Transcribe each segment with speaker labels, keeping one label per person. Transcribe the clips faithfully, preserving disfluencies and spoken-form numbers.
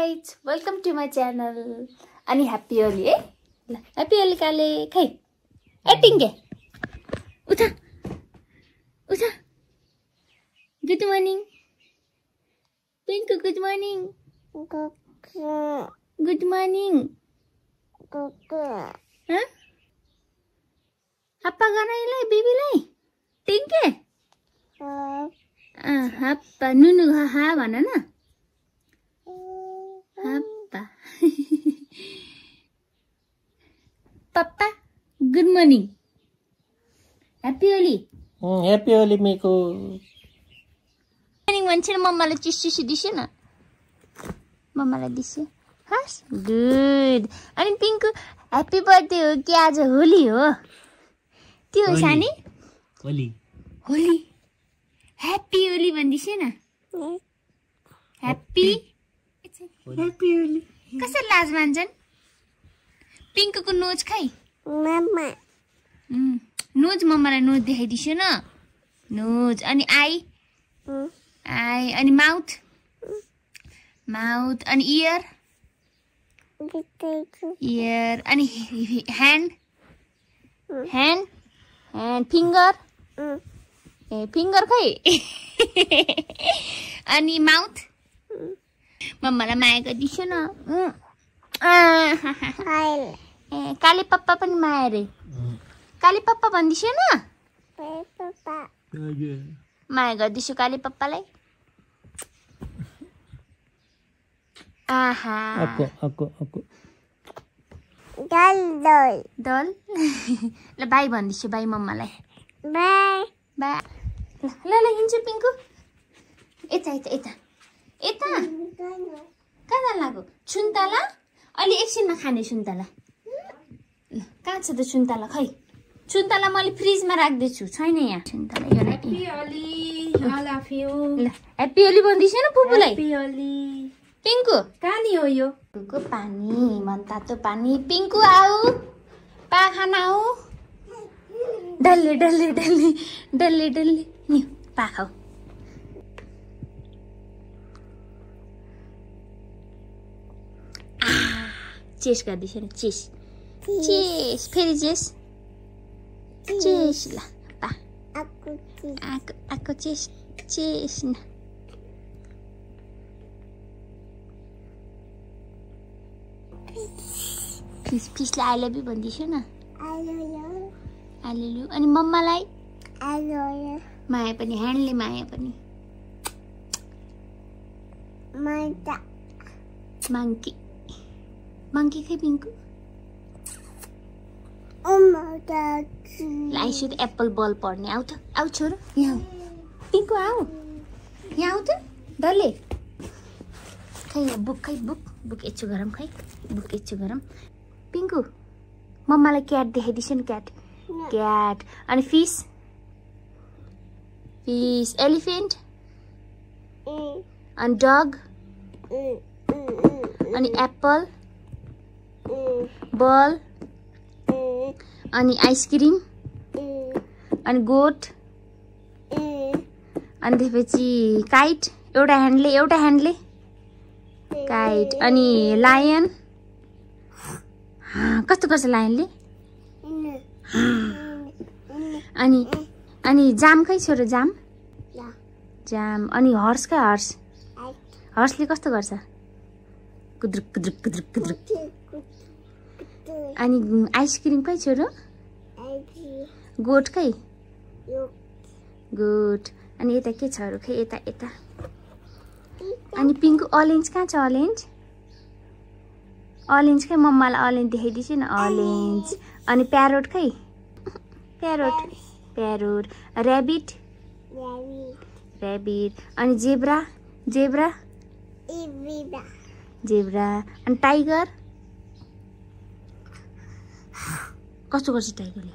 Speaker 1: Guys welcome to my channel अनि happy Holi है ल ह्याप्पी होली काले खै ए टिङ्गे उठा उठा good morning Pinku good morning good morning हप्पा गराइलाई बेबीलाई टिङ्गे हप्पा नुनु हा भन न हप्पा पप्पा good morning happy Holi
Speaker 2: happy Holi मेको
Speaker 1: मर्निङ भन्छ न मम्मालाई चिस चिस दिसो न मम्मालाई दिसो हस् गुड अनि पिङ्कु ह्याप्पी बर्थडे हो कि आज होली हो त्यो हो सानी
Speaker 2: होली
Speaker 1: होली ह्याप्पी होली भन्दिसो न ह्याप्पी ह्याप्पी होली कसरी लाज मान्छन् पिङ्कुको नोज खै मम्मा नोज मम्मालाई नोज देखाइदिसो न नोज अनि आई आई अनि माउथ माउथ अनि इयर इयर अनि ह्यान्ड ह्यान्ड ह्यान्ड फिङ्गर ए फिङ्गर खै अनि माउथ मम्मालाई माया गरिदिसो न ए काले पप्पा पनि माया रे काले पप्पा भन्दिसो न माया गरिदिसो काले पप्पालाई आहा
Speaker 2: अको अको अको
Speaker 1: दल दल दल ल बाई भन्दिसो बाई मम्मालाई बाई बाई ल ल हिँड्छु पिङ्कु यता यता यता यता कहाँ लाग्यो सुन्तला अहिले एकछिनमा खाने सुन्तला कहाँ छ त सुन्तला खै सुन्तला मैले फ्रिजमा राख्दैछु छैन यहाँ सुन्तला यो happy Holi I love you ल ह्याप्पी होली भन्दिसो न पुपुलाई ह्याप्पी होली पिङ्कु पानी हो यो पिङ्कु पानी मन तातो पानी पिङ्कु आऊ पा खाना आऊ डल्ले डल्ले डल्ले डल्ले डल्ले नि पा खाऊ चेस गर्दैछ नि चेस चेस फेरि चेस चेस ल पा आको आको चेस चेस न फिस फिसलाई आई लभ यु भन्दिसो न आलु अनि मम्मालाई माया पनि ह्यान्डले माया पनि मङ्की मङ्की खै पिङ्कु आइसु त एप्पल बल पर्ने आऊ त आऊ छोरो यहाँ पिङ्कु आऊ यहाँ आऊ त डल्ले खै बुक खै बुक बुक यच्छु गरम खै बुक यच्छु गरम पिङ्कु मम्मालाई क्याट देखाइदिन्छु नि क्याट क्याट अनि फिस फिस एलिफेन्ट अनि डग अनि एप्पल बल अनि आइसक्रिम अनि गोट अनि त्यसपछि काइट एउटा ह्यान्डले एउटा ह्यान्डले काइट अनि लायन कस्तो गर्छ लायनले अनि अनि जाम खै छोरो जाम जाम अनि हर्स खै हर्स हर्सले कस्तो गर्छ कुद्रुक कुद्रुक कुद्रुक कुद्रुक अनि आइसक्रिम खै छोरो गोट खै गोट अनि यता के छ अरू खै यता यता अनि पिङ्कु अरेन्ज कहाँ छ अरेन्ज अरेन्ज खै मम्मालाई अरेन्ज देखाइदिन्छु न अरेन्ज अनि प्यारोट खै प्यारोट प्यारोट ऱ्याबिट ऱ्याबिट अनि जेब्रा जेब्रा जेब्रा अनि टाइगर कस्तो गर्छ टाइगरले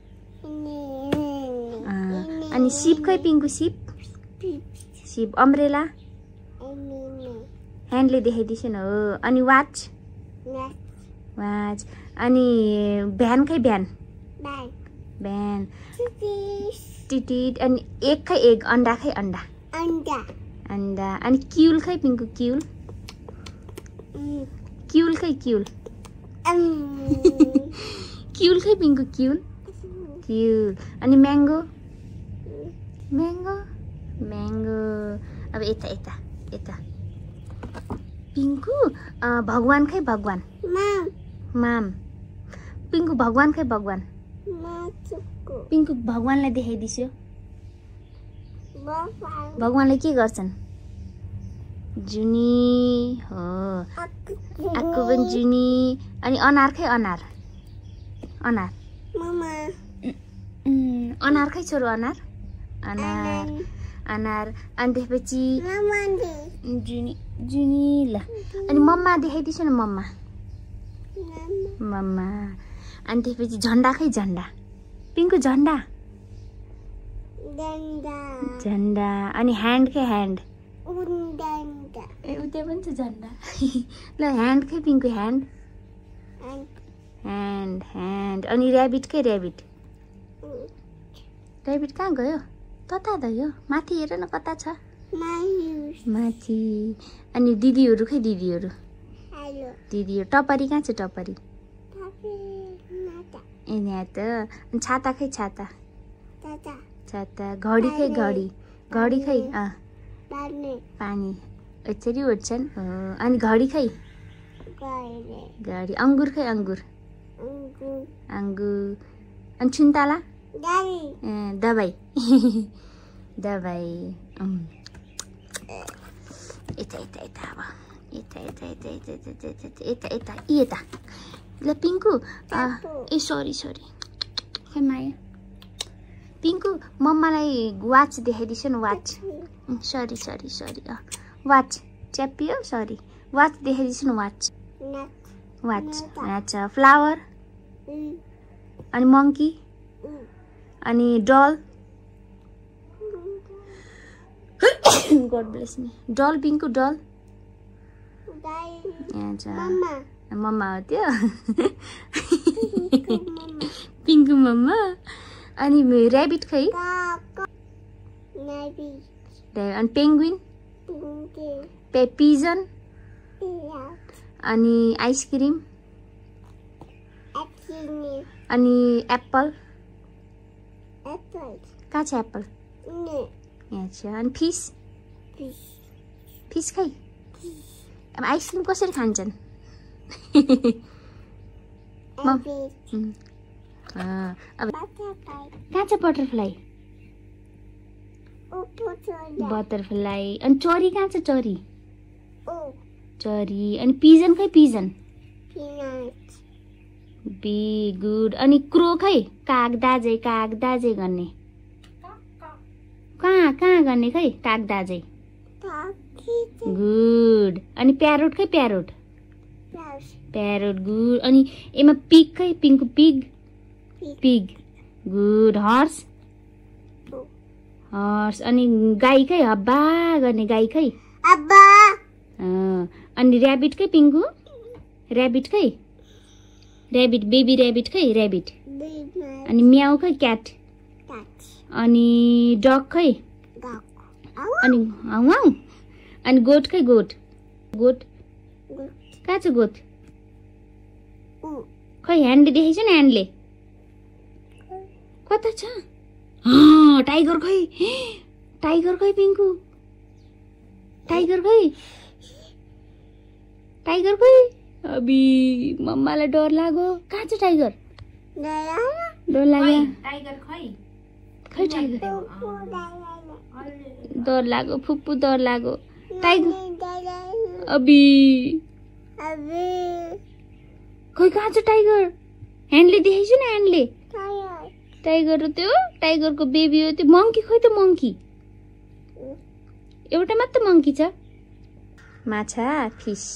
Speaker 1: अनि सिप खै पिङ्कु सिप सिप अम्ब्रेला ह्यान्डले देखाइदिन्छु न हो अनि वाच वाच अनि भ्यान खै भ्यान भ्यान टिटिट अनि एग खै एग अन्डा खै अन्डा अन्डा अनि क्युल खै पिङ्कु क्युल क्यूल खै क्यूल क्यूल खै पिङ्कु क्यूल क्यूल अनि म्याङ्गो म्याङ्गो म्याङ्गो अब यता यता यता पिङ्कु भगवान खै भगवान माम पिङ्कु भगवान खै भगवान पिङ्कु भगवानलाई देखाइदिस्यो भगवानले के गर्छन् जुनी हो आक्को पनि जुनी अनि अनार खै अनार अनार अनार खै छोरो अनार अनार अनार अनि त्यसपछि जुनी जुनी ल अनि मम्मा देखाइदिन्छु न मम्मा मम्मा अनि त्यसपछि झन्डा खै झन्डा पिङ्कु झन्डा झन्डा अनि ह्यान्ड खै ह्यान्ड ए उतै पनि छ झन्डा ल ह्यान्ड खै पिङ्कु ह्यान्ड ह्यान्ड ह्यान्ड अनि ऱ्याबिट खै ऱ्याबिट ऱ्याबिट कहाँ गयो कता गयो माथि हेर न कता छ माथि अनि दिदीहरू खै दिदीहरू दिदीहरू टपरी कहाँ छ टपरी ए यहाँ त अनि छाता खै छाता छाता घडी खै घडी घडी खै अँ पानी यसरी उठ्छन् अनि घडी खै घडी अङ्गुर खै अङ्गुर अङ्गुर अनि सुन्तला दबाई दबाई यता यता यता अब यता यता यता यता यता यता यता यता ल पिङ्कु ए सरी सरी खै माया पिङ्कु मम्मालाई वाच देखाइदिन्छु न watch sorry sorry sorry watch च्यापियो सरी वाच देखाइदिन्छु न वाच वाच अच्छा फ्लावर अनि मङ्की अनि doll God bless me doll Pinku doll अच्छा मम्मा हो त्यो पिङ्कु मम्मा अनि ऱ्याबिट खै अनि पेङ्गुइन पे पिजन अनि आइसक्रिम अनि एप्पल कहाँ छ एप्पल यहाँ छ अनि फिस फिस खै अब आइसक्रिम कसरी खान्छन् अब कहाँ छ बटरफ्लाई बटरफ्लाई अनि चरी कहाँ छ चरी चरी अनि पिजन खै पिजन बी गुड अनि क्रो खै काग दाजै काग दाजै गर्ने कहाँ कहाँ गर्ने खै काग दाजै गुड अनि प्यारोट खै प्यारोट प्यारोट गुड अनि एमा पिग खै Pinku pig pig good horse horse अनि गाई खै हब्बा गर्ने गाई खै अनि ऱ्याबिट खै पिङ्कु ऱ्याबिट खै ऱ्याबिट बेबी ऱ्याबिट खै ऱ्याबिट अनि म्याउ खै क्याट अनि डग खै अनि हाउ अनि गोट खै गोट गोट कहाँ छ गोट खै ह्यान्डले देखेछ नि ह्यान्डले कता छ टाइगर खै टाइगर खै पिङ्कु टाइगर खै टाइगर खै अबी मम्मालाई डर लाग्यो कहाँ छ टाइगर डर लाग्यो
Speaker 3: टाइगर खै
Speaker 1: खै टाइगर डर लाग्यो फुप्पू डर लाग्यो टाइगर अबी खै कहाँ छ टाइगर ह्यान्डले देखेछु न ह्यान्डले टाइगर हो त्यो टाइगरको बेबी हो त्यो मङ्की खै त मङ्की एउटा मात्र मङ्की छ माछा फिस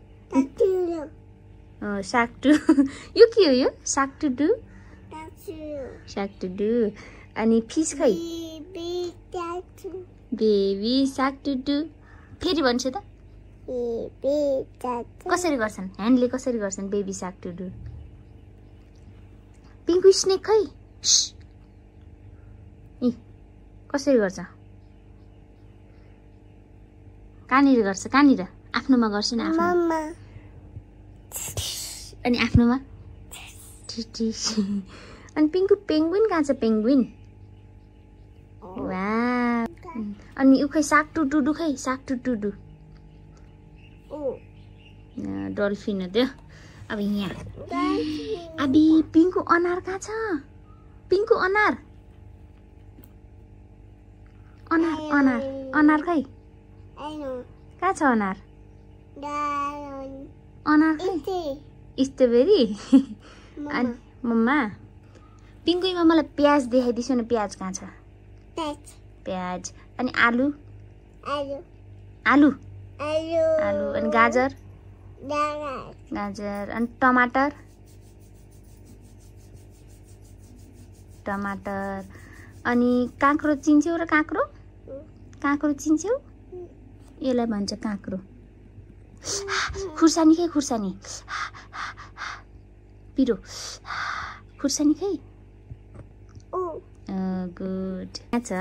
Speaker 1: साक्टु यो के हो यो साक्टु डु साक्टु डु अनि फिस खै बेबी साक्टु डु फेरि भन्छु त कसरी गर्छन् ह्यान्डले कसरी गर्छन् बेबी साक्टु डु पिङ्कु स्नेक खै इ कसरी गर्छ कहाँनिर गर्छ कहाँनिर आफ्नोमा गर्छु नि आफ्नो अनि आफ्नोमा अनि पिङ्कु पेङ्गुइन कहाँ छ पेङ्गुइन वाह अनि उ खै साग टुटुडु खै साग टुटुडु डल्फिन हो त्यो अब यहाँ अबी पिङ्कु अनार कहाँ छ पिङ्कु अनार अनार अनार अनार खै कहाँ छ अनार अनार खै स्ट्रबेरी अनि मम्मा पिङ्कुमा मलाई प्याज देखाइदिन्छु न प्याज कहाँ छ प्याज अनि आलु आलु आलु आलु अनि गाजर गाजर अनि टमाटर टमाटर अनि काँक्रो चिन्छौ र काँक्रो काँक्रो चिन्छौ यसलाई भन्छ काँक्रो खुर्सानी खै खुर्सानी पिरो खुर्सानी खै गुड छ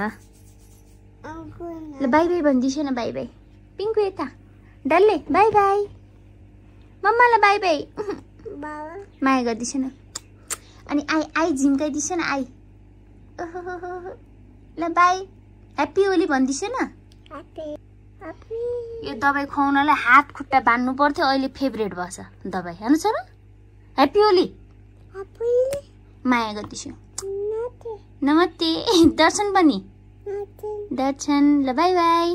Speaker 1: ल बाई बाई भनिदिन्छु न बाई बाई पिङ्कु यता डल्ले बाई बाई मम्मालाई बाई बाई माया गरिदिन्छु न अनि आई आई झिम्काइदिन्छु न आई ल बाई ह्याप्पी होली भनिदिन्छु न यो दबाई खुवाउनलाई हात खुट्टा बान्नु पर्थ्यो अहिले फेभरेट भएछ दबाई हेर्नु छ र ह्याप्पी होली माया गरिदिन्छु नमस्ते दर्शन पनि दर्शन ल बाई बाई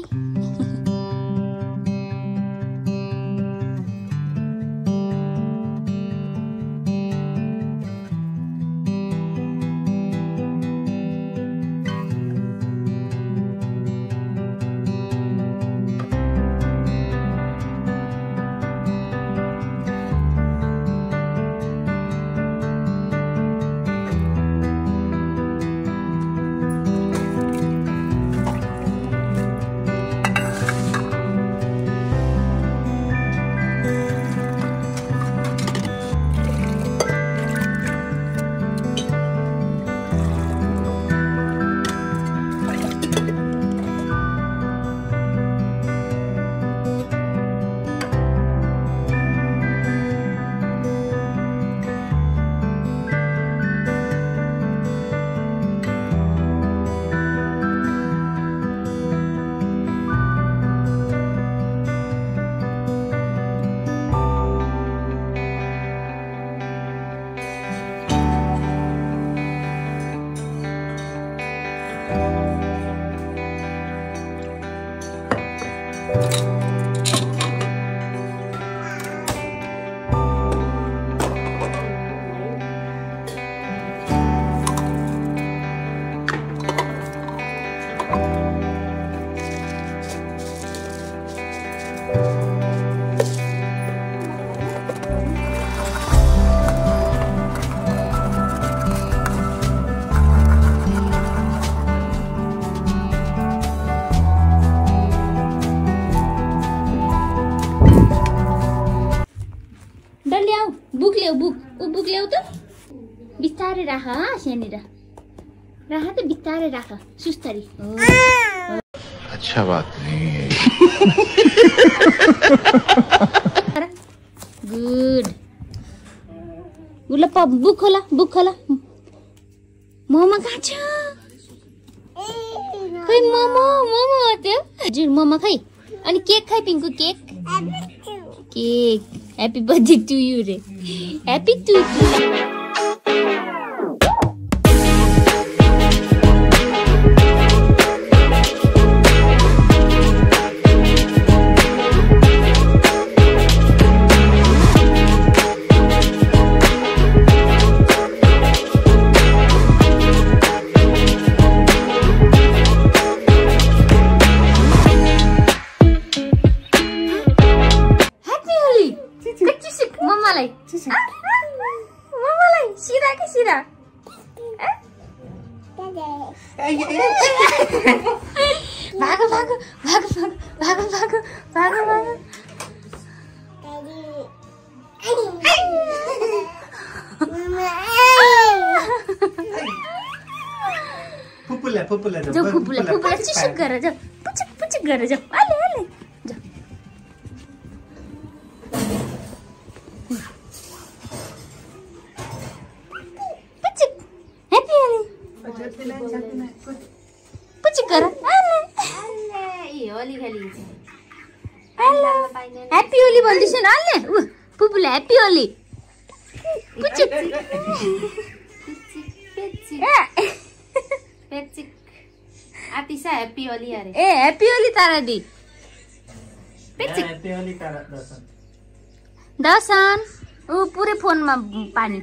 Speaker 1: बुक ऊ बुक ल्याऊ त बिस्तारै राख यहाँनिर राख त बिस्तारै राख सुस्तरी
Speaker 3: अच्छा बात नहीं है
Speaker 1: गुड गुला बुक खोला बुक खोला मोमो कहाँ छ खै मोमो मोमो हो त्यो हजुर मोमो खै अनि केक खै Pinku cake cake Happy birthday to you, Ray. Happy to you. Mamaलाई सिरा के सिरा भागो भागो भागो भागो भागो भागो भागो
Speaker 2: फुपुला फुपुला
Speaker 1: जो फुपुला फुपुला चिसुक गरेर जाऊ पुचुक पुचुक गरेर जाऊ आले आले जाऊ पुचिक गर ह्याप्पी होली भन्दैछ न हाल्ने पुपुले ह्याप्पी होली पुचिक
Speaker 4: आतिसा ह्याप्पी होली अरे
Speaker 1: ए ह्याप्पी होली तारा दी
Speaker 2: ह्याप्पी होली तारा दर्शन
Speaker 1: दर्शन ऊ पुरै फोनमा पानी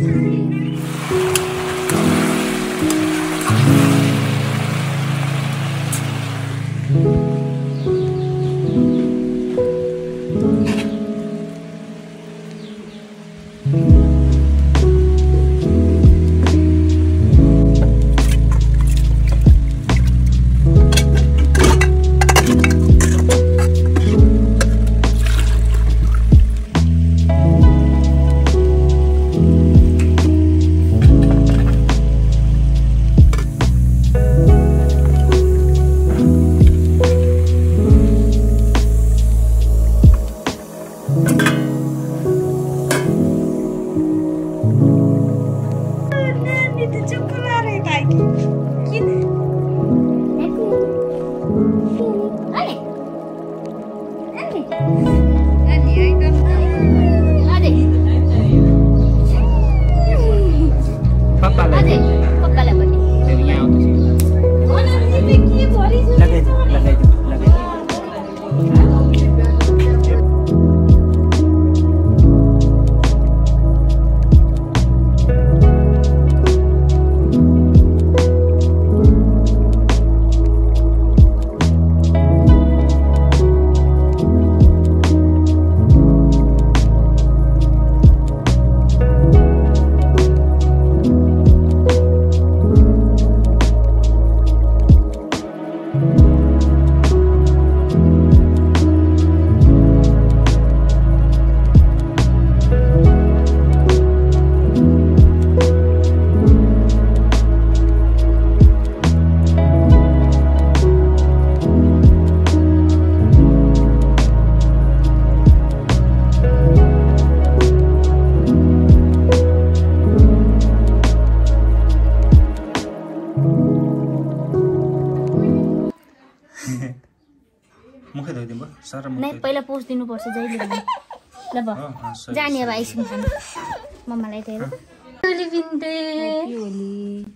Speaker 2: नै
Speaker 1: पहिला पोस्ट दिनुपर्छ जहिले पनि ल भ जाने अब आइसक्रिम खानु मम्मालाई दिएर होली बिन्दे होली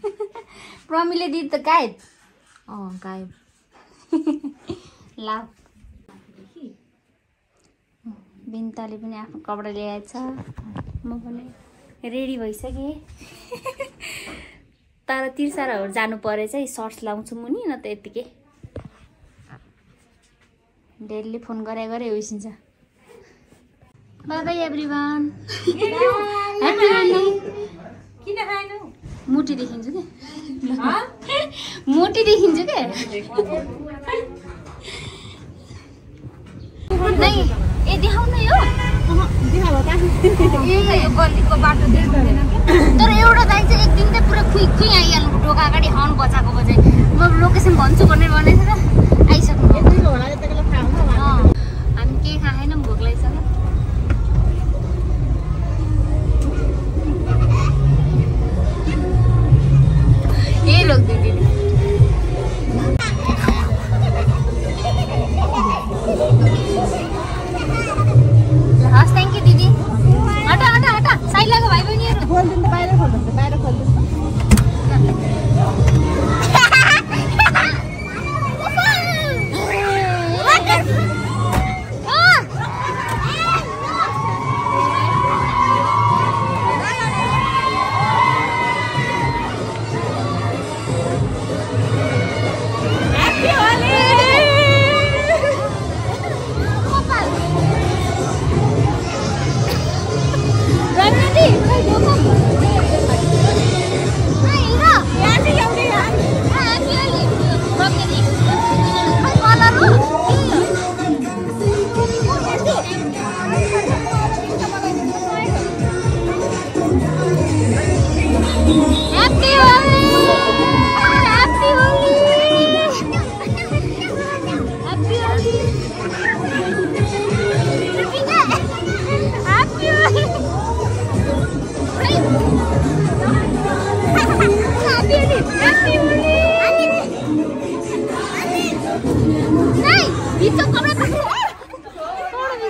Speaker 1: प्रमिले दिद त गायब
Speaker 4: अँ गायब
Speaker 1: ला बिन्ताले पनि आफ्नो कपडा ल्याएछ म पनि रेडी भइसकेँ तर तिर्सारहरू जानु परे चाहिँ सर्ट्स लाउँछु मुनि न त यतिकै डेली फोन गरे गरे होइसिन्छ bye bye everyone happy Holi
Speaker 4: किन खाएनौ
Speaker 1: मोटी देखिन्छु के मोटी देखिन्छु के नै ए देखाउ न यो
Speaker 4: देखाउ त
Speaker 1: ए यो गल्लीको बाटो देख्दैन तर एउटा दाइ चाहिँ एक दिन चाहिँ पुरा खुइ खुइ आइहाल्नु ढोका अगाडि हर्न बजाएको बजे म लोकेसन भन्छु भनेर भनेछ त आइसक्नु
Speaker 4: होला यताको थाहा हुन्छ
Speaker 1: हामी केही खाएनौँ भोक लागिसक्यो ए लोक दिदी हस् थ्याङ्क यू दिदी हटा हटा हटा साइड लाग्यो भाइ बहिनीहरू
Speaker 4: खोल्दिनु बाहिर खोल्नु बाहिर खोल्दिनु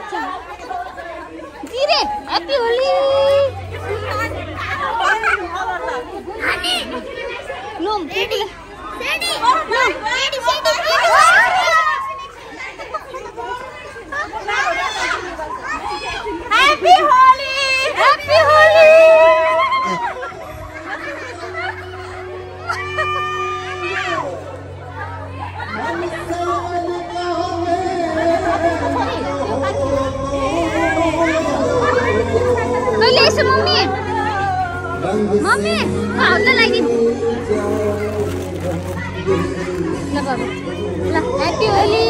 Speaker 1: धीरे हैप्पी होली लुम ready ready ready happy Holi happy Holi ले से मम्मी मम्मी खाउन लागि ल बाबु ल हैप्पी होली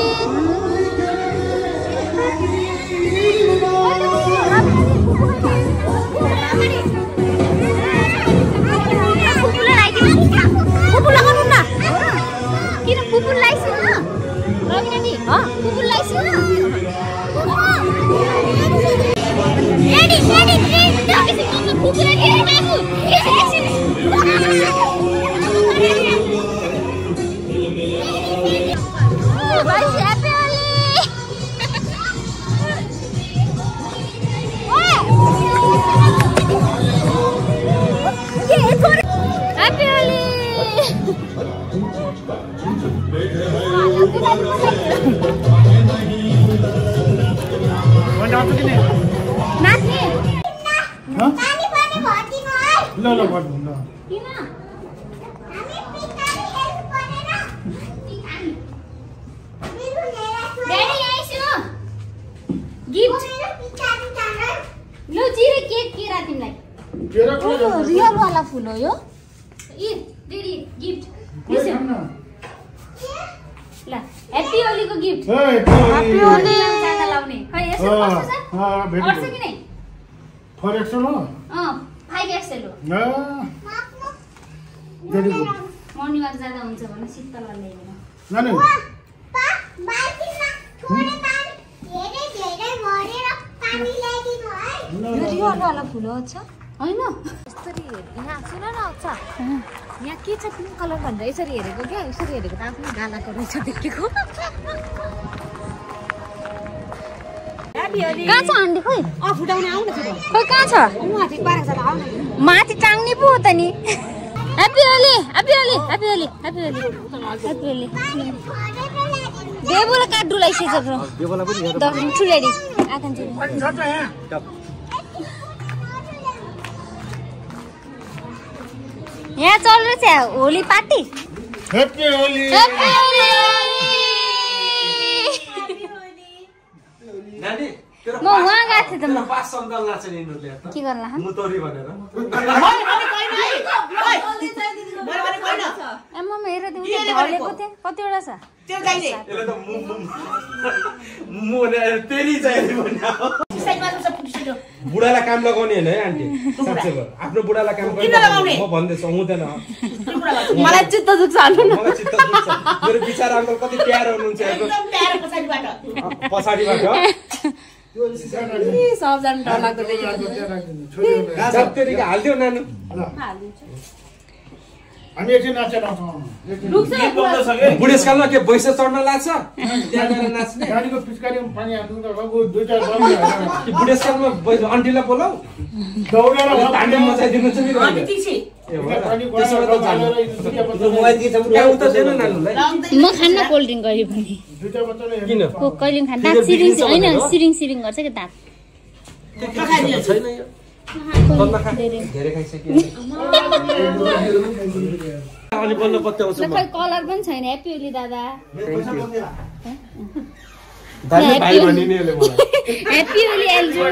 Speaker 1: पुपुला लागि पुपुला गर्नु न किन पुपुल लाइसिन न रविना नि ह पुपुल लाइसिन न Ready, ready, ready. Now is it the people are getting back? Yes, yes. Oh, what's happening? What? Yeah, it's what? Happy Holi.
Speaker 2: What happened?
Speaker 1: नाच्ने
Speaker 2: पानी पानी भर्दिनु है ल ल भर्दिनु ल
Speaker 1: किन हामी पिताले हेल्प गरेन पिताले बिरु लिएर ड्याडी आइसु गिफ्ट पिताले जान ल जिरे केक केरा तिमीलाई
Speaker 2: केरा को
Speaker 1: रियल वाला फुल हो यो इ ड्याडी गिफ्ट लिसु ल हैप्पी होली को गिफ्ट हैप्पी होली जादा लाउने खै यसो कस्तो छ
Speaker 2: अ भेट
Speaker 1: पर्छ कि नै
Speaker 2: फोर एक्सएल हो
Speaker 1: अ फाइभ एक्सएल हो
Speaker 2: न ड्याडी को
Speaker 1: मर्निङ वाक जादा हुन्छ भने शीतललाई ल्याइदिनु
Speaker 2: नानी
Speaker 5: पा बाल्टीमा थोरै पानी धेरै धेरै भरेर पानी ल्याइदिनु है
Speaker 1: यो रियल वाला फुल हो छ हैन
Speaker 6: यसरी यहाँ सुन न अच्छा यहाँ के छ पिङ्क कलर भनेर यसरी हेरेको क्या यसरी हेरेको त आफ्नो गालाको रहेछ देखेको
Speaker 1: कहाँ छ आन्टी खोइ
Speaker 4: अ फुटाउने आउन छ
Speaker 1: खोइ कहाँ छ
Speaker 4: माथि पारेको छ आउन
Speaker 1: माथि टाङ्ने पो हो त नि happy Holi happy Holi happy Holi happy Holi happy Holi देबोला काट्दु लाइसेछ ब्रो
Speaker 2: देबोला पनि हेर
Speaker 1: दस मिनट रेडी आकन चाहिँ
Speaker 2: छ छ यहाँ
Speaker 1: यहाँ चल रहेछ Holi party
Speaker 2: happy Holi
Speaker 1: happy Holi
Speaker 7: नानी
Speaker 1: म वहाँ गएको थिएँ त म
Speaker 7: पास सम्दल नाच्छ नि यिनीहरूले त
Speaker 1: के गर्ला हम
Speaker 7: मुतोरी भनेर
Speaker 1: ए मम्मी हेर त्यो ढलेको थियो कतिवटा छ
Speaker 4: त्यो चाहिए
Speaker 7: यसले त मु मु भने तेरी चाहिए भन्ने
Speaker 4: साइडमा छ फुटिसक्यो
Speaker 7: बुढालाई काम लगाउने हैन है आन्टी साच्चै हो आफ्नो बुढालाई काम गर्ने म भन्दैछु हुँदैन
Speaker 4: मलाई चित्त दुख्छ हाल्नु न
Speaker 7: मलाई चित्त दुख्छ मेरो बिचारा अङ्कल कति प्यारो हुनुहुन्छ
Speaker 4: एकदम प्यारो पछाडिबाट
Speaker 7: पछाडिबाट
Speaker 4: ए सब जान डर लाग्दो रहेछ
Speaker 7: जत्तिकै हाल्दियो नानु
Speaker 2: हामी एकछिन नाचेर आउँछौँ
Speaker 7: बुढेसकालमा के बैसा चढ्न लाग्छ त्यहाँ गएर नाच्ने
Speaker 2: गाडीको पिचकारीमा पानी हाल्नु त लगभग दुईटा दम
Speaker 7: कि बुढेसकालमा आन्टीलाई बोलाऊ
Speaker 2: दौडेर
Speaker 7: हान्ने मचाइदिनु छ नि
Speaker 4: अनि तिसी
Speaker 1: म खान्न कोल्ड ड्रिङ्क कहिले पनि
Speaker 7: किन
Speaker 1: कोक कहिले पनि खान्न दाँत सिरिङ होइन सिरिङ सिरिङ गर्छ कि दाँत
Speaker 7: छैन यो धेरै खाइसक्यो अनि बल्ल पत्याउँछु म
Speaker 1: खै कलर पनि छैन ह्याप्पी होली दादा
Speaker 7: दाजु भाइ भनिने यसले मलाई
Speaker 1: ह्याप्पी होली एल्जु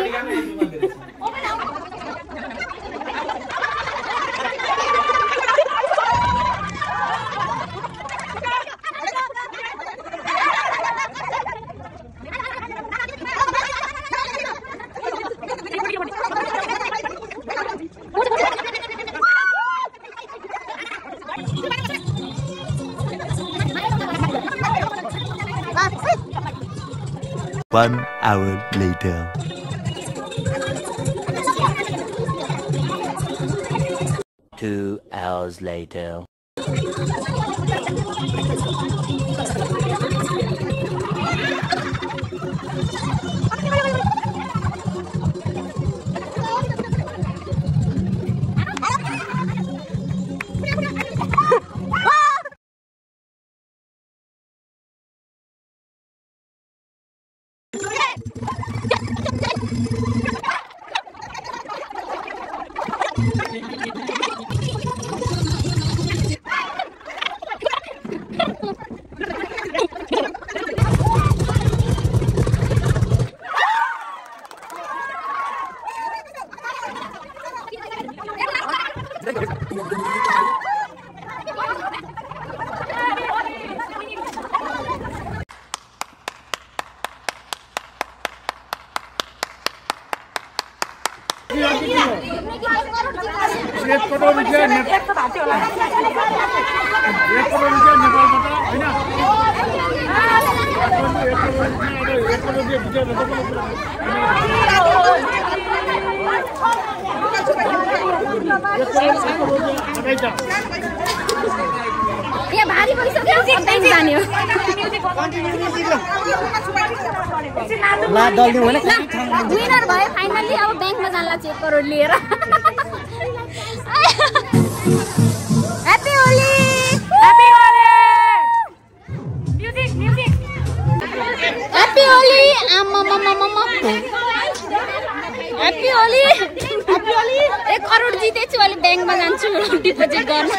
Speaker 8: One hour later. Two hours later.
Speaker 2: एक करोड रुपियाँ एक करोड रुपियाँ नेपालबाट होइन एक करोड रुपियाँ
Speaker 1: यहाँ भारी भइसक्यो ब्याङ्क जाने हो विनर भयो फाइनली अब ब्याङ्कमा जानला एक करोड लिएर happy Holi happy Holi music music happy Holi आमा मम्मा मम्मा ह्यापी होली ह्यापी होली एक करोड जितेछु अहिले ब्याङ्कमा जान्छु डिपोजिट गर्न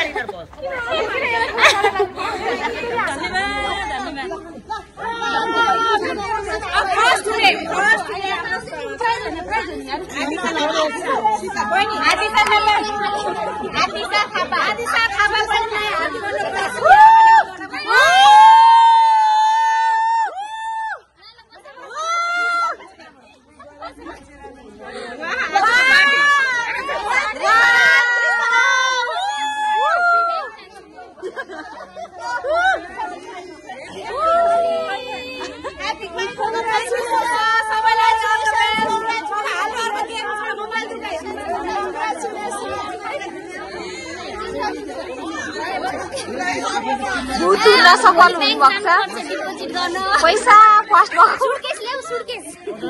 Speaker 1: सफल हुनुभएको छ पैसा फर्स्ट सुटकेस ल्याऊ सुटकेस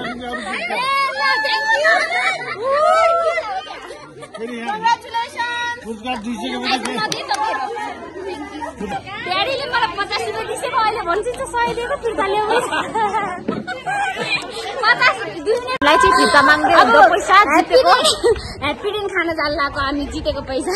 Speaker 1: ड्याडीले मलाई पचास रुपियाँ दिसेको अहिले भन्छ सय दिएको फिर्ता ल्याऊ पचास दिनेलाई चाहिँ फिर्ता माग्दै हुन्छ पैसा जितेको ह्याप्पी डेन खान जान लागेको हामी जितेको पैसा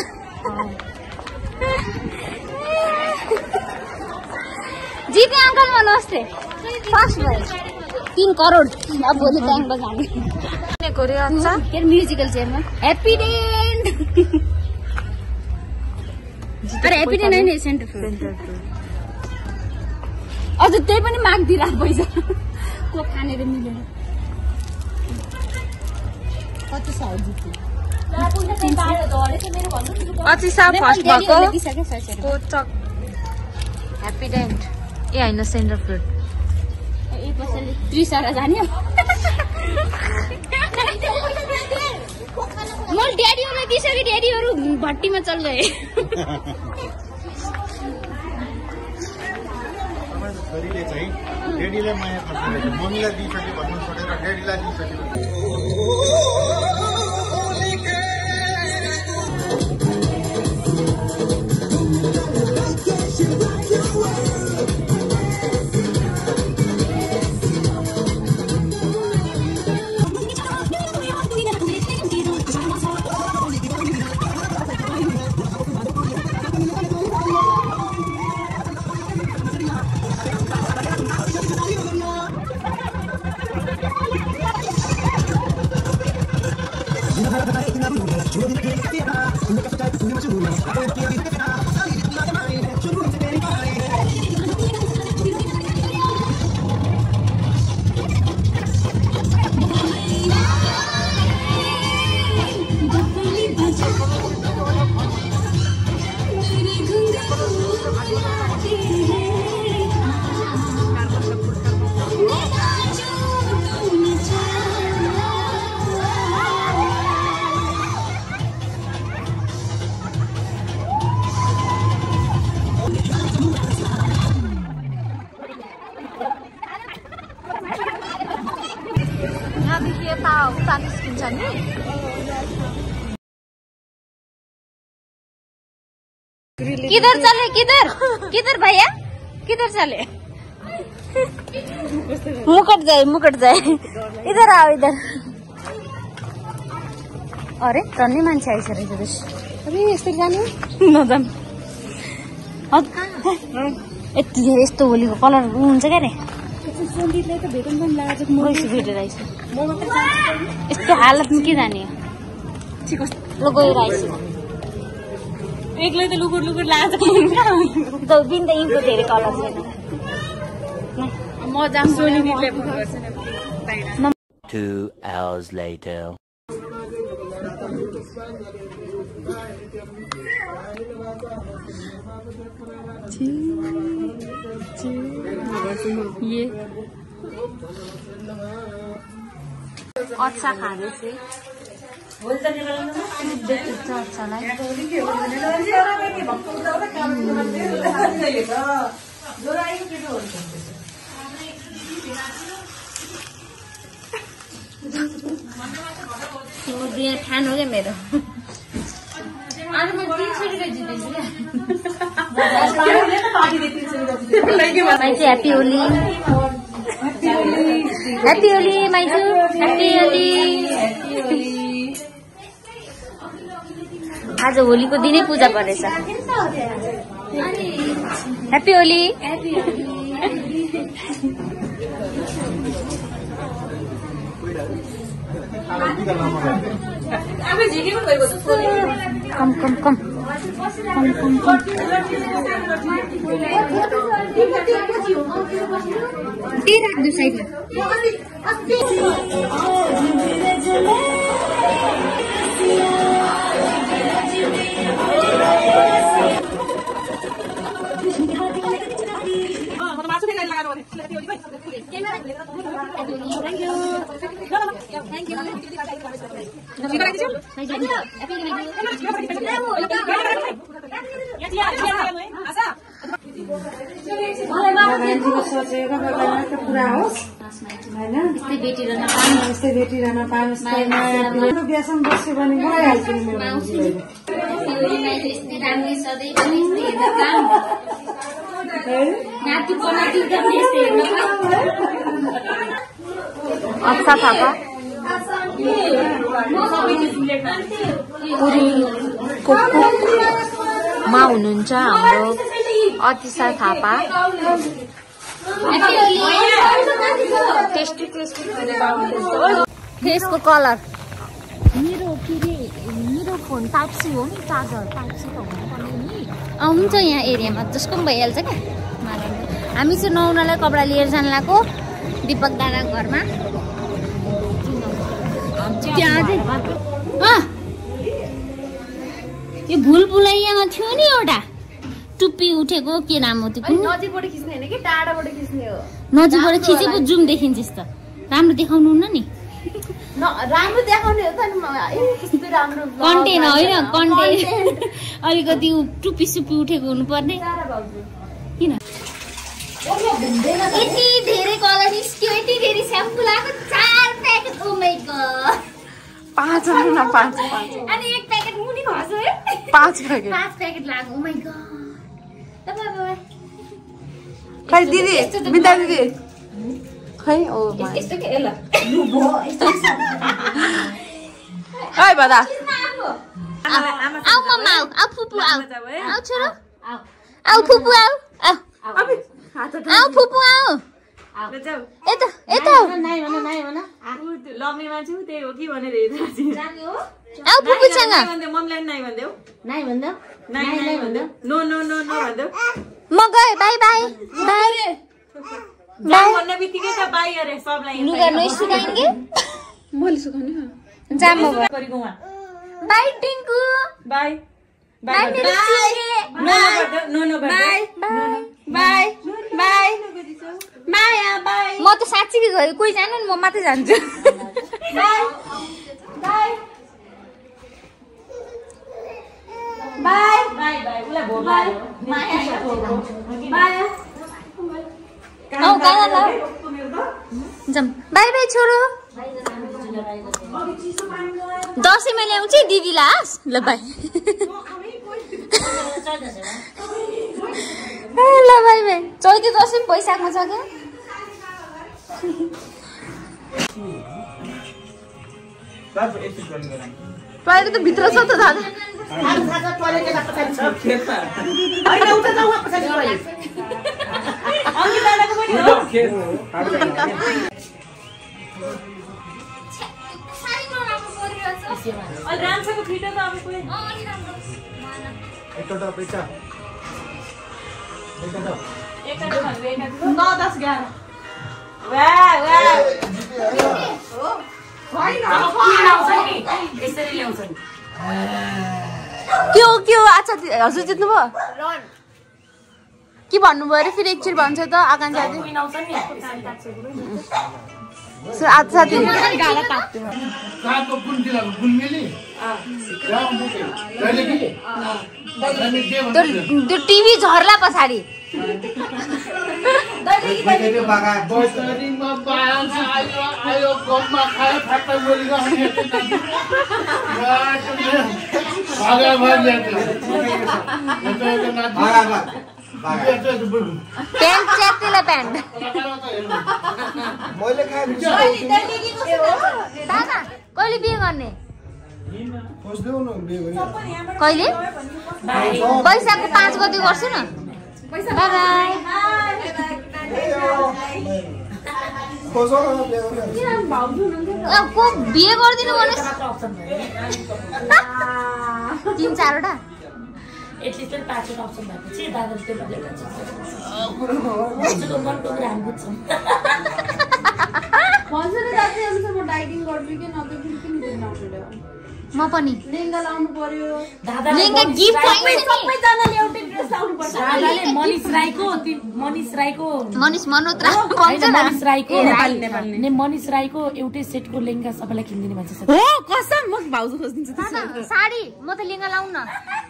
Speaker 1: जिते अंकल नमस्ते फर्स्ट भयो तीन करोड अब भोलि ब्याङ्कमा जाने म्युजिकल चेयरमा ह्याप्पी डेन अरे ह्याप्पी डेन होइन सेन्टर फ्रुट अझ त्यही पनि माग्दिरहेको पैसा को खानेर मिलेर कति सय जित्यो
Speaker 6: अचिसा फर्स्ट भएको कोचक ह्याप्पी डेन्ट ए होइन सेन्टर फ्रुट
Speaker 1: ए पसले त्रिसरा जाने म ड्याडीहरूलाई दिसके ड्याडीहरू भट्टीमा चल गए
Speaker 2: छोरीले चाहिँ ड्याडीलाई माया गर्छ मम्मीलाई दिइसके भन्नु छोडेर ड्याडीलाई दिइसके
Speaker 1: किधर चले किधर किधर भैया किधर चले मुकट जाए मुकट जाए इधर आओ इधर अरे टन्ने मान्छे आइसकेको रहेछ अरे यस्तो जाने नजाम यति धेरै यस्तो होलीको कलर हुन्छ क्या रे भेटेर आइस यस्तो हालतमा के जाने ल गएर आइस
Speaker 6: एक्लै त लुकुर लुकुर लाग्छ
Speaker 1: दिन त यिनको धेरै कलर छैन
Speaker 6: म जाम सोनी दिदीले फोन गर्छ नि
Speaker 8: Two hours later.
Speaker 1: ये अच्छा खाने से अच्छालाई फैन हो गया मेरा। आज मैं तीन सौ रुपये जीतेगी हैप्पी होली हैप्पी होली माइजू हैप्पी होली। आज होलीको दिनै पूजा परेछ। हैप्पी होली कम कम कम कम कम कम ती राख दो साइड में।
Speaker 4: पुरा होस् होइन यस्तै बेटी रहन पाउनु यस्तै बेटी रहन पाउनु बिहासम्म बस्यो भने भइहाल्छ नि मेरो
Speaker 1: अच्छा थापा पुरी मा हुनुहुन्छ हाम्रो अतिशा थापा। टेस्टी टेस्टी फेसको कलर मेरो के अरे मेरो फोन टाइप सी हो नि चार्जर टाइप सी त हुनुपर्ने नि। हुन्छ यहाँ एरियामा जसको पनि भइहाल्छ क्या। हामी चाहिँ नुहाउनलाई कपडा लिएर जान लागेको दिपक दादा घरमा। यो भुल भुलैयामा थियो नि एउटा टुप्पी उठेको के नाम हो त्यो?
Speaker 6: नजिकबाट खिच्ने होइन कि टाढाबाट खिच्ने हो।
Speaker 1: नजिकबाट खिचेको जुम देखिन्छ त राम्रो देखाउनु हुन्न नि।
Speaker 6: राम्रो देखाउने हो त नि राम्रो
Speaker 1: कन्टेन्ट होइन कन्टेन्ट अलिकति टुप्पी सुप्पी उठेको हुनुपर्ने किन। यति धेरै कलर निस्क्यो यति धेरै स्याम्पू लगाएको चार प्याकेट। ओ माय गॉड
Speaker 4: पाँच न पाँच पाँच
Speaker 1: अनि एक प्याकेट मुनि भएछ है
Speaker 4: पाँच प्याकेट
Speaker 1: पाँच प्याकेट लाग्यो। ओ माय गॉड
Speaker 4: खै दिदी बिदा दिदी खै ओ
Speaker 1: यस्तो के ल
Speaker 4: ओइ बदा
Speaker 1: आउ मम्मा आउ आउ फुपू आउ आउ छोरो आउ फुपू आउ आउ आउ फुपू आउ यता यता
Speaker 6: नाइ भन नाइ भन लम्बी मान्छे त्यही हो कि भनेर हेरिरहेको
Speaker 1: आउ फुपूसँग
Speaker 6: मम्मीलाई नाइ भन्देऊ
Speaker 1: नाइ भन्दा
Speaker 6: नाइ नाइ भन्देऊ नो नो नो नो भन्देऊ।
Speaker 1: म गए बाइ बाइ बाइ
Speaker 6: जाम भन्न बित्तिकै त बाइ अरे सबलाई
Speaker 1: लुगा नै सुकाएंगे
Speaker 4: मैले सुकाउने
Speaker 1: जाम म
Speaker 6: गरेको वहाँ
Speaker 1: बाइ टिंकु
Speaker 6: बाइ
Speaker 1: बाइ मेरो चिरे
Speaker 6: नो नो भन्देऊ no no
Speaker 1: bye bye bye माया बाइ। म त साच्चै गए कोही जानु नि म मात्रै जान्छु। Bye bye bye
Speaker 6: bye bye उलाई भोट बाइ
Speaker 1: माया बाइ औ गाना ल जम बाइ बाइ छोरो दसैँमा ल्याउँछ दिदीलाई आस ल बाइ ल बाइ बाइ चौधी दसैँ पैसाको छ क्या
Speaker 4: टोयलेट त भित्र छ त दादा
Speaker 6: नौ दस ग्यारह वाह वाह यसरी ल्याउँछ नि
Speaker 1: के हो के हो अच्छा हजुर जित्नु भयो के भन्नुभयो अरे फेरि एकचोटि भन्छ त आकांक्षा अच्छा गाला ताप्थ्यो त्यो टिभी झर्ला पछाडि प्यान्ट च्यातिला प्यान्ट दादा कहिले बिहे गर्ने कहिले वैशाखको पाँच गते गर्छु न बाई बाई को बिहे गरिदिनु भने तिन चारवटा
Speaker 9: एटलिस्ट पनि पाँचवटा अप्सन भएपछि दादाले त्यो बजेट हुन्छ मनको कुरा हामी बुझ्छौँ
Speaker 4: भन्छ नि दाजु अनुसार म डाइटिङ गर्छु कि नत्र किन किन नहुँदैन
Speaker 1: म पनि
Speaker 4: लेंगा लाउनु पर्यो
Speaker 1: लेंगा गिफ्ट
Speaker 9: सबै सबैजनाले एउटै ड्रेस लाउनु पर्छ दादाले मनिष राईको मनिष राईको
Speaker 1: मनिष मनोत्रा भन्छ न
Speaker 9: मनिष राईको नेपाली नेपाली ने मनिष राईको एउटै सेटको लेंगा सबैलाई किनिदिने भन्छ
Speaker 4: हो कसम म भाउजू खोज्दिन्छु
Speaker 1: दादा साडी म त लेंगा लाउन न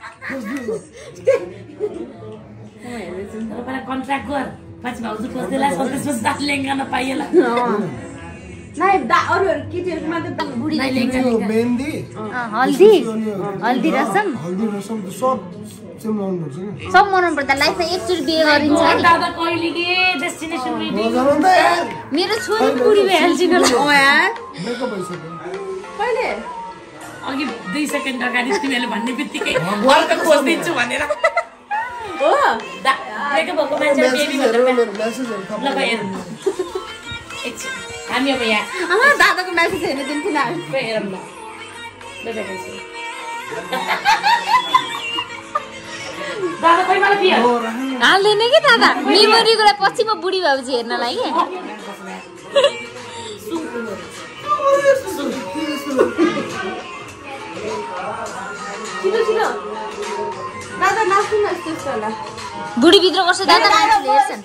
Speaker 9: तपाईलाई कन्ट्र्याक्ट गर पछि भाउजू खोज्दैला सन्देश दाद लेंगा नपाइएला
Speaker 4: नाइ दा अरु केटीहरुको मात्र
Speaker 1: बुढी
Speaker 9: लेंगा
Speaker 2: मेहन्दी
Speaker 1: हल्दी हल्दी रसम
Speaker 2: हल्दी रसम सब सेम लाउनु पर्छ नि
Speaker 1: सब मनाउनु पर्दा लाइफमा एकचोटि बिहे गरिन्छ नि
Speaker 9: दादा कहिले के डेस्टिनेसन वेडिङ
Speaker 1: मेरो छोरी बुढी भइहाल्छ नि ल
Speaker 4: ओ यार
Speaker 2: ब्रेकअप भइसक्यो
Speaker 4: कहिले
Speaker 9: अघि दुई सेकेन्ड अगाडि तिमीले भन्ने बित्तिकै अर्को खोज्दिन्छु भनेर
Speaker 4: हो
Speaker 9: ब्रेकअप भएको मान्छे बेबी भनेर
Speaker 2: मेसेजहरु
Speaker 9: ल हेर एकछिन हामी अब यहाँ
Speaker 4: अहा दादाको मेसेज हेर्न दिन्छु न
Speaker 9: हेरौँ ल देखाइछु दादा खै मलाई पियो
Speaker 1: हाल्दैन कि दादा मेमोरीको लागि पछि म बुढी भएपछि हेर्नलाई के
Speaker 4: छिटो छिटो दादा नाच्नु न यस्तो यस्तो होला
Speaker 1: बुढी भित्र गर्छ दादा मान्छेले हेर्छन्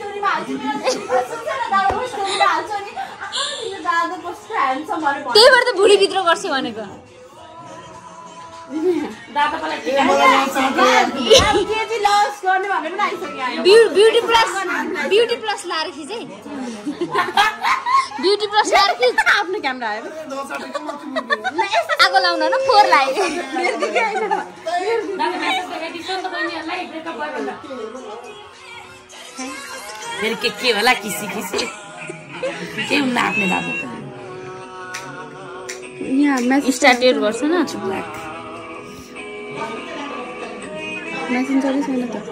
Speaker 1: त्यही भएर त बुढी भित्र गर्छ भनेको
Speaker 9: दादा मलाई
Speaker 4: केजी लस गर्ने भने पनि आइसक्यो
Speaker 1: ब्युटी प्लस ब्युटी प्लस लाएर खिचे ब्युटी प्लस लाएर खिच
Speaker 4: आफ्नो क्यामेरा आयो
Speaker 1: आगो लाउन न फोहोर लाग्यो
Speaker 9: दादा मेसेज गरेको छ त बहिनीहरुलाई ब्रेकअप भयो भनेर फेरि के के होला किसी किसी के हुन्न आफ्नो दादा
Speaker 4: यहाँ मेसेज
Speaker 1: स्टार्टेड गर्छ न
Speaker 4: मेसेन्जरै छैन त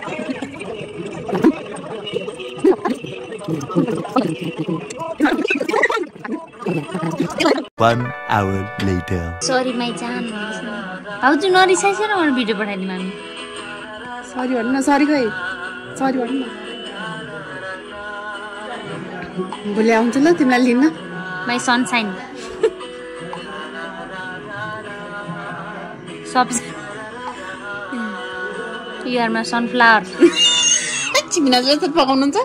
Speaker 8: One hour later.
Speaker 1: Sorry my जान भाउजू नरिसाइछ न मलाई भिडियो पठाइदिनु मामी
Speaker 4: सरी भन्नु न सरी खै सरी भन्नु न भोलि आउँछु ल तिमीलाई लिन
Speaker 1: माइ सनसाइन सब यु आर माइ सनफ्लावर
Speaker 4: चिमिना जस्तो पकाउनुहुन्छ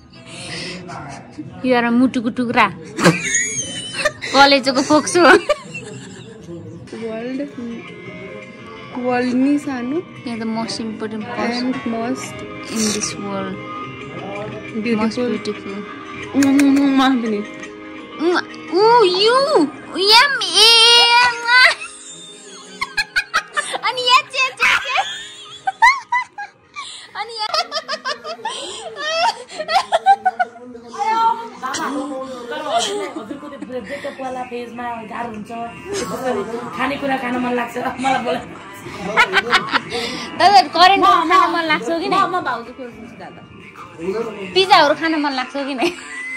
Speaker 1: यु आर मुटुको टुक्रा कलेजको फोक्सो
Speaker 4: वर्ल्ड वर्ल्ड नि सानो
Speaker 1: यहाँ the most important
Speaker 4: and most
Speaker 1: in this world
Speaker 4: beautiful
Speaker 1: beautiful
Speaker 4: मा पनि
Speaker 1: ऊ यु एम ए अनि या चे चे चे अनि या
Speaker 9: हजुरको त्यो ब्रेकअप वाला फेजमा गाह्रो हुन्छ खानेकुरा खान मन लाग्छ मलाई बोला
Speaker 1: दादा करेन्ट खान मन लाग्छ कि नै
Speaker 4: म भाउजू खोज्छु दादा
Speaker 1: पिज्जाहरु खान मन लाग्छ कि नै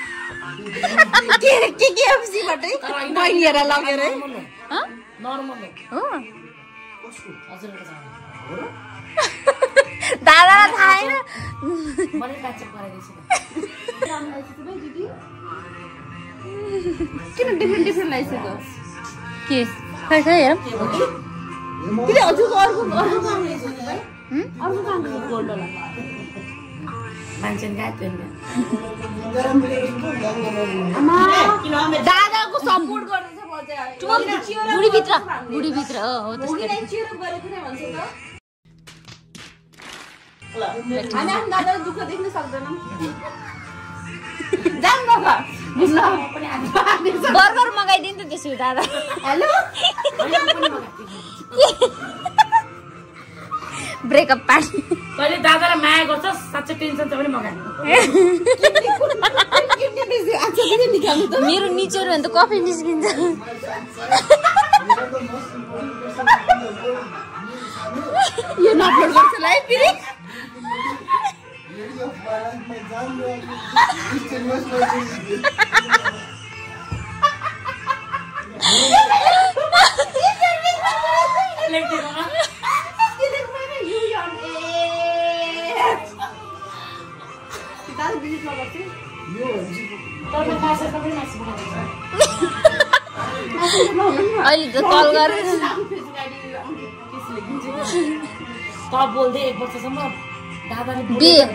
Speaker 4: के के केएफसी बाटै बहिनीहरु लगेर है
Speaker 1: ह
Speaker 9: नर्मल
Speaker 1: हो
Speaker 9: हजुरको छ
Speaker 1: दादालाई थाहा छैन
Speaker 9: मलाई काचप गराइदिन्छु
Speaker 4: किन डिफ्रेन्ट डिफ्रेन्ट लाइसक्यो
Speaker 1: के खै खै हेरौँ
Speaker 9: किन हजुरको अर्को अर्को काम रहेछ भाइ अर्को काम रहेछ गोल्ड वाला मान्छेले गाय पेन दादाको सपोर्ट गर्नु छ बजे
Speaker 1: बुढी भित्र बुढी भित्र हो हो
Speaker 9: बुढीलाई चिरो गरेको नै भन्छ त ल हामी आफ्नो दादाको दुःख देख्न सक्दैनौं जान बाबा बुझ्न पनि आज
Speaker 1: बर्गर मगाइदिनु त त्यसो दादा
Speaker 9: हेलो
Speaker 1: ब्रेकअप पार्टी
Speaker 9: कहिले दादालाई माया गर्छ साच्चै टेन्सन छ भने मगाए
Speaker 1: मेरो निचोर भने त कफी निस्किन्छ
Speaker 9: यो अपलोड गर्छ ल है फेरि
Speaker 1: अहिले त कल गरेर
Speaker 9: त बोल्दै एक वर्षसम्म दादाले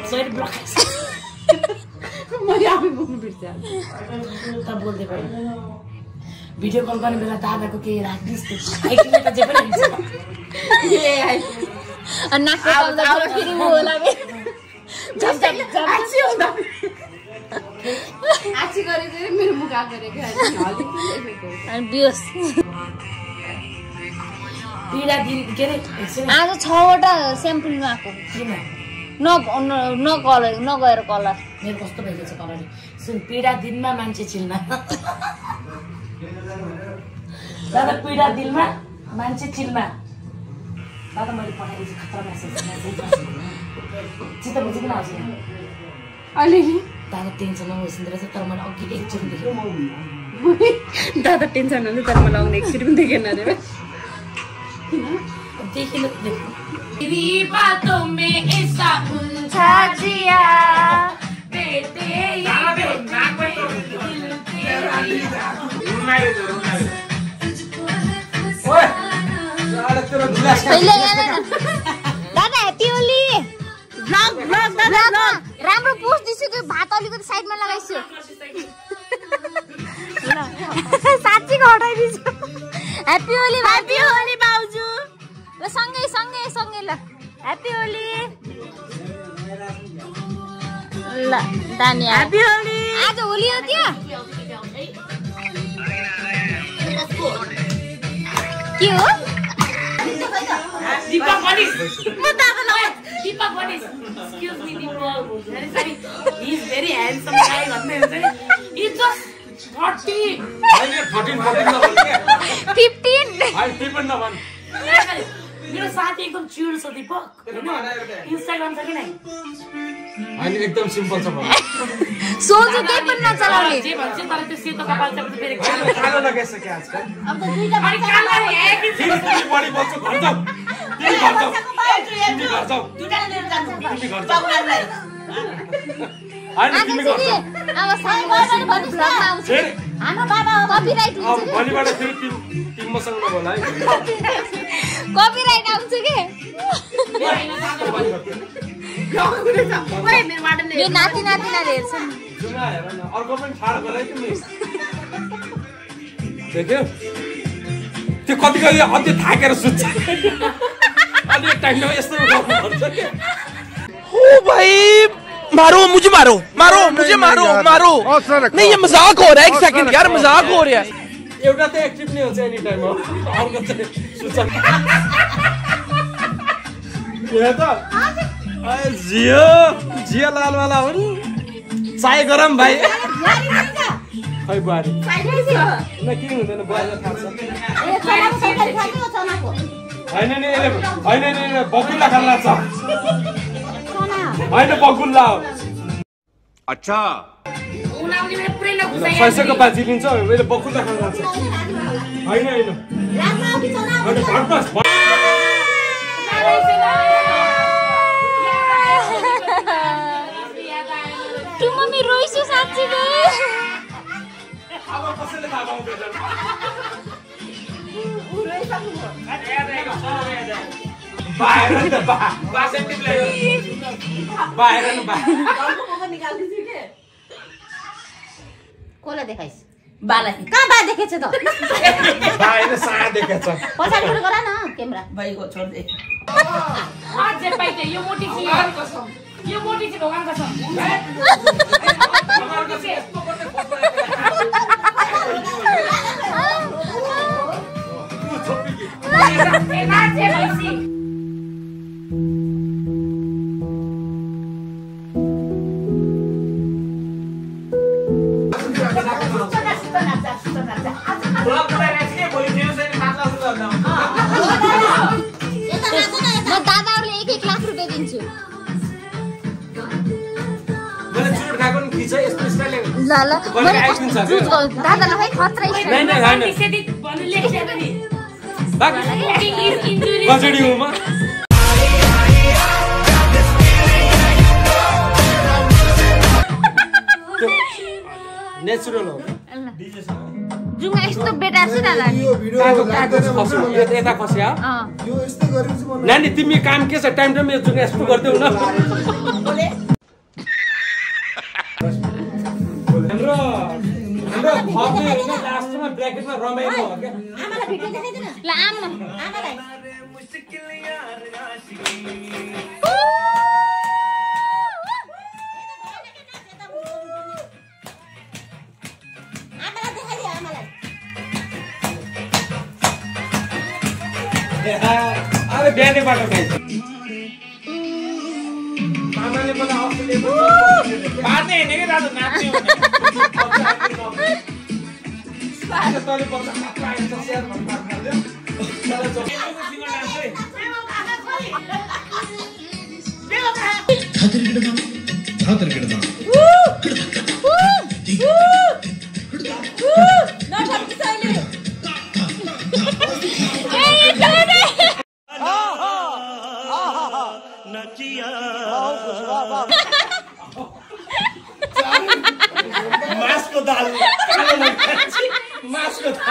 Speaker 9: मैले आफै बोल्नु बिर्छ त बोल्दै भयो भिडियो कल गर्ने बेला दादाको केही राखिदिस् आइकिने त जे पनि हुन्छ ए आइ
Speaker 1: नाकको कल गर्दा फेरि होला बे
Speaker 9: जब जब आछि होला आछि गरे चाहिँ मेरो मुख आ गरेको हल्दी
Speaker 1: अनि बियोस
Speaker 9: पीडा दिन के रे
Speaker 1: आज छवटा स्याम्पल आएको
Speaker 9: किन
Speaker 1: न न कलर नगएर कलर
Speaker 9: मेरो कस्तो भएको छ कलर सुन पीडा दिनमा मान्छे चिल्न दादा पीडा दिनमा मान्छे चिल्मा दादा मैले पठाएपछि खतरा मेसेज चित्त बुझिकन आउँछ अहिले दादा टेन्सन नहोस् रहेछ तर मलाई अघि एकचोटि देखेँ दादा टेन्सन हुन्छ तर मलाई आउने एकचोटि पनि देखेन अरे देखिन तेरी बातों में ऐसा उलझा जिया बेटे ये
Speaker 1: दादा ह्याप्पी होली
Speaker 9: ब्लग ब्लग दादा ब्लग
Speaker 1: राम्रो पोस्ट दिसक्यो भात अलिकति साइडमा लगाइछु साँच्चीको हटाइदिन्छु ह्याप्पी होली ह्याप्पी होली बाउजू ल सँगै सँगै सँगै ल ह्याप्पी होली ल दानी ह्याप्पी होली आज होली हो त्यो के हो
Speaker 9: दीपक भनिस म दादालाई दीपक भनिस excuse me Deepak very sorry he is very handsome guy भन्दै हुन्छ नि he is just thirty
Speaker 7: अहिले thirteen fourteen नभन् के
Speaker 1: fifteen
Speaker 7: आई fifteen नभन्
Speaker 9: मेरो साथी एकदम चिड छ दीपक इन्स्टाग्राम छ कि नै
Speaker 7: अहिले एकदम सिम्पल छ भन्नु
Speaker 1: सोझो केही पनि नचलाउने
Speaker 9: जे भन्छ तर त्यो सेतो कपाल चाहिँ फेरि
Speaker 7: कालो लगाइसके आजकल
Speaker 9: अब त दुईटा पनि कालो एक
Speaker 7: तिमी बढी बोल्छ घर जाऊ तिमी घर जाऊ तिमी घर जाऊ
Speaker 9: दुईटा लिएर जान्छ
Speaker 7: तिमी घर जाऊ होइन तिमी घर जाऊ
Speaker 1: अब सानो बाबाले भन्नु भ्लगमा आउँछ हाम्रो बाबा कपिराइट
Speaker 7: अब
Speaker 1: हुन्छ
Speaker 7: भोलिबाट फेरि तिम तिम मसँग नबोला है
Speaker 1: कपिराइट आउँछ के यो नाति नातिनाले हेर्छन्
Speaker 7: सुना हेर न अर्को पनि ठाडो गराइ तिमी देख्यौ त्यो कति कति अझै थाकेर सुत्छ अलि टाइममा यस्तो गर्नुपर्छ के
Speaker 10: ओ भाई मारो मुझे मारो मारो मुझे मारो मारो नहीं ये मजाक हो रहा है एक सेकंड यार मजाक हो रहा है
Speaker 7: एउटा त एक्टिभ नै हुन्छ एनी टाइम हो अर्को चाहिँ सुत्छ यो त अय जियो जियो लाल वाला हो नि चाय गरम भाइ खै बुहारी न के हुँदैन बुहारीलाई थाहा छ होइन नि यसले होइन नि बगुल्ला खान लाग्छ होइन बगुल्ला हो
Speaker 3: अच्छा
Speaker 7: पैसाको बाजी लिन्छ मैले बगुल्ला खान लाग्छ होइन होइन होइन भट्टस
Speaker 1: तू मम्मी रोइसु साँच्ची नै
Speaker 7: अब कसैले थाहा पाउँदैन बाहिर नि त बा सेन्टिमलाई बाहिर न बा
Speaker 9: निकाल दीजिए के
Speaker 1: कोला देखाइस
Speaker 9: बाला
Speaker 1: कहाँ बा देखेछ त
Speaker 7: बाहिर सा देखेछ
Speaker 1: पछाडि गर न क्यामेरा
Speaker 9: भाइ को छोड दे आज जे पाइते यो मोटी छी भगवान कसम यो मोटी छी भगवान कसम भगवान कसम यस्तो गर्ने फोटो ए नाचे भइसी
Speaker 1: म दादाहरुले एक एक लाख रुपैयाँ दिन्छु
Speaker 7: मैले चुरोट खाएको नि खिच यस्तो स्टाइलले
Speaker 1: ल ल मैले दादालाई खै खत्रै
Speaker 7: नै नै हैन
Speaker 9: त्यसैले भन्नु लेख्छ नि
Speaker 7: बाकी गजडी हुमा नेचुरल हो
Speaker 1: जुमा यस्तो बेटा छ दादा
Speaker 7: काको काको खस्यो यता खस्यो
Speaker 2: यो यस्तो गरिन्छ म
Speaker 7: नानी तिमी काम के छ टाइम टाइम यो जुन यस्तो गर्दै हुन हाम्रो हाम्रो खप्ने हैन लास्टमा ब्र्याकेटमा रमाइलो हो के
Speaker 1: आमालाई भिडियो देखाइदिन ल आमा आमालाई
Speaker 7: अरे बिहानै बाटो खाइन्छ मामाले मलाई अस्ट्रेलिया बार्ने हैन के दाजु नाच्ने हो नि तले पर्छ आइन्छ शेयर भन्नु पर्यो चलो चलो सिंगल डान्स है
Speaker 2: धातर गिडमा धातर गिडमा
Speaker 9: न भक्ति सैले
Speaker 2: मासको दाल
Speaker 7: मासको दाल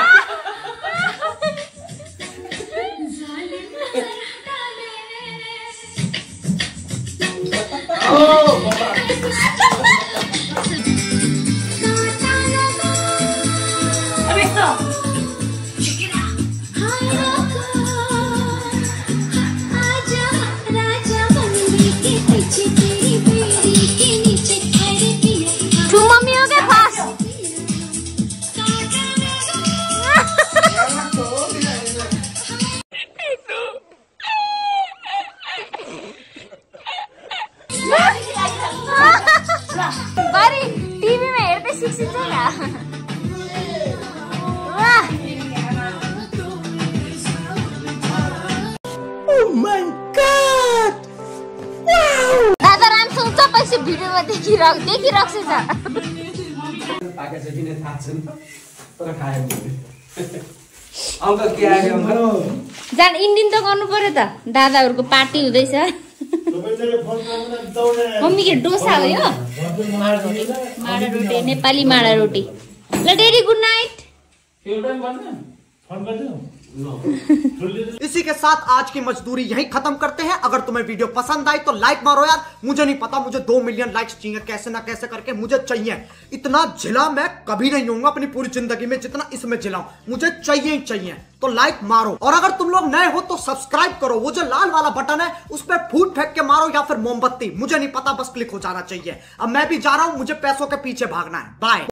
Speaker 9: अब यस्तो
Speaker 1: ठु मम्मी हो के फास बारी टिभीमा हेर्दै सिक्सिन्छ नि दादा रामसँग चपैसे भिडियोमा देखिरहेको देखिरहेको छ
Speaker 7: पाके चाहिँ किन थाहा छैन तर खायो अङ्कल के आयो अङ्कल
Speaker 1: जान इन्डिन त गर्नु पर्यो त दादाहरूको पार्टी हुँदैछ मम्मी के डोसा हो यो माडा रोटी नेपाली माडा रोटी ल डेडी गुड नाइट
Speaker 11: इसी के साथ आज की मजदूरी यहीं खत्म करते हैं। अगर तुम्हें वीडियो पसंद आई तो लाइक मारो यार। मुझे नहीं पता, मुझे दो मिलियन लाइक्स चाहिए, कैसे ना कैसे करके मुझे चाहिए। इतना झिला मैं कभी नहीं होऊंगा अपनी पूरी जिंदगी में जितना इसमें झिलाऊं, मुझे चाहिए ही चाहिए। तो लाइक मारो, और अगर तुम लोग नए हो तो सब्सक्राइब करो। वो जो लाल वाला बटन है उस पर फूट फेंक के मारो या फिर मोमबत्ती, मुझे नहीं पता, बस क्लिक हो जाना चाहिए। अब मैं भी जा रहा हूं, मुझे पैसों के पीछे भागना है। बाय।